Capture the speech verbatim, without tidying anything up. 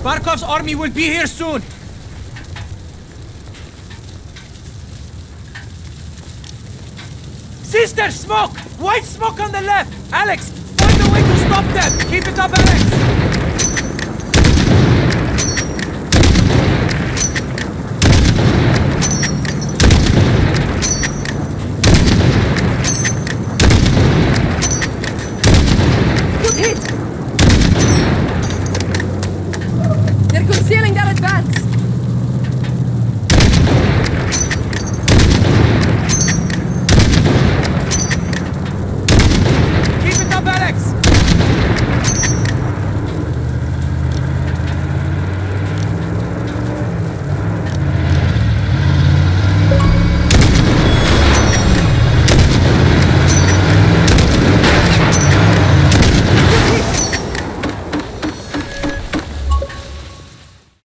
Markov's army will be here soon. Sister, smoke! White smoke on the left! Alex, find a way to stop them! Keep it up, Alex!